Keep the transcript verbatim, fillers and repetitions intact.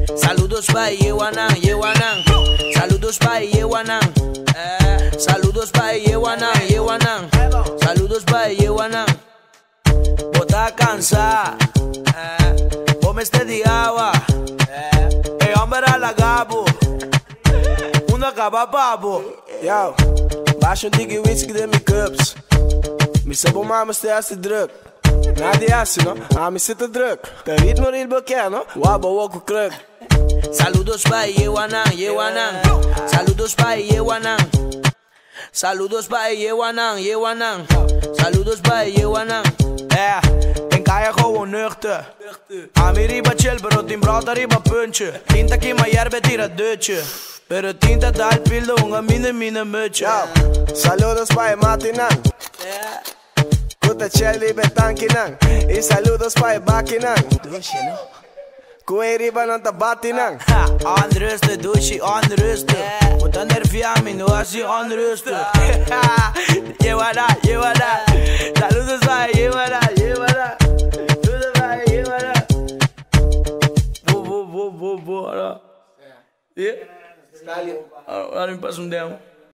Saludos pa' Yewanan, Yewanan. Saludos pa' Yewanan. Eh. Saludos pa' Yewanan, Yewanan. Saludos pa' Yewanan. Bota cansada. Eh. Come este diaba. Eh. Hey, hombre a la gabo. Uno acaba babo. Yo, baixa um digue whisky de mijn cups. Me sabor mama sterste druk. Na die asse, no? Ah, me zit te druk. Kan niet meer heel bekend, no? Wabo ook een kruk. Saludos pa' Yewanan, Yewanan. Saludos pa' Yewanan. Saludos pa' Yewanan, Yewanan. Saludos pa' Yewanan. Eh, en kaya gewoon nuchter. A mi riba chill, pero tim brota riba puntje. Tinta ki ma yerbe tira dutje. Pero tinta dal pildo unga mine mine mutje. Yo, saludos pa' Matinan. Kuta Chelly betankinan. Y saludos pa' Bakinan. Kue riba ng tabatinan. Onrustig, douche, onrustig. Moet dan nervia, mi no así onrustig. Yewana, Yewana. Saludos pa' Yewana, Yewana. Saludos pa' Yewana. Vou, vou, vou, vou, vou. Yeah? Agora me passa um demo.